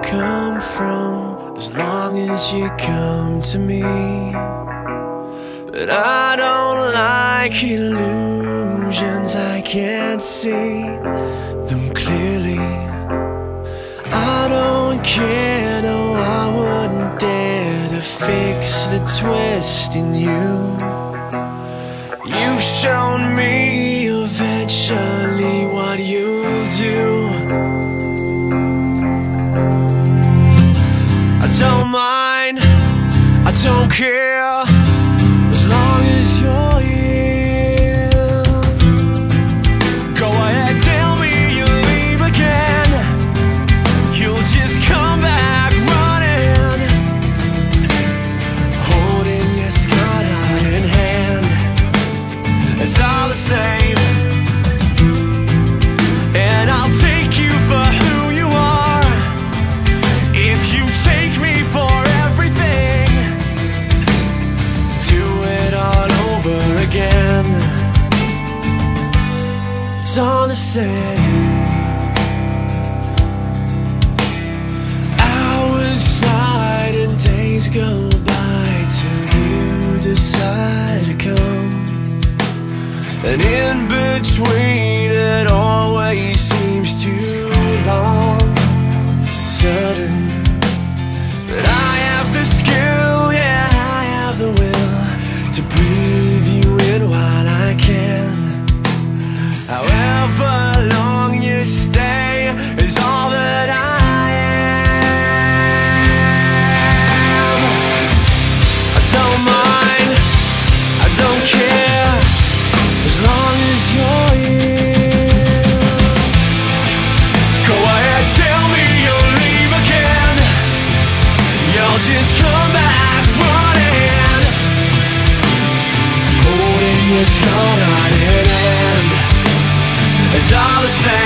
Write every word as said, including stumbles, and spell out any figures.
come from, as long as you come to me. But I don't like illusions, I can't see them clearly. I don't care, no, I wouldn't dare to fix the twist in you. You've shown me eventually what you'll do. I don't mind, I don't care, as long as you're here. Go ahead, tell me you'll leave again. You'll just come back running, holding your scar out in hand. It's all the same, and I'll take you for who you are. If you take me for everything, do it all over again. It's all the same. Hours slide and days go by till you decide to come. And in between it always seems too long. For certain that I have the skill, yeah, I have the will to breathe you in while I can. However long you stay is all that I am. I don't mind, I don't care, as long as you're here. Go ahead, tell me you'll leave again. You'll just come back running, holding your scar out in hand. It's all the same.